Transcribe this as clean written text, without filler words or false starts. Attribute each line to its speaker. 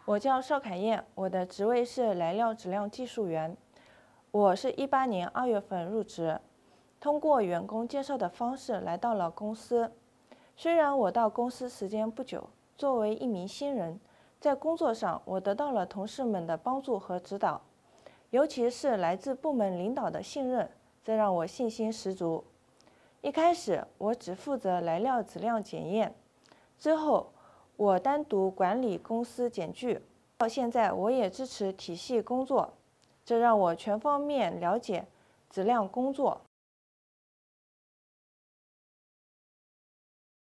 Speaker 1: 我叫邵凯燕，我的职位是来料质量技术员。我是18年2月份入职，通过员工介绍的方式来到了公司。虽然我到公司时间不久，作为一名新人，在工作上我得到了同事们的帮助和指导，尤其是来自部门领导的信任，这让我信心十足。一开始我只负责来料质量检验，之后我单独管理公司检具，到现在我也支持体系工作，这让我全方面了解质量工作。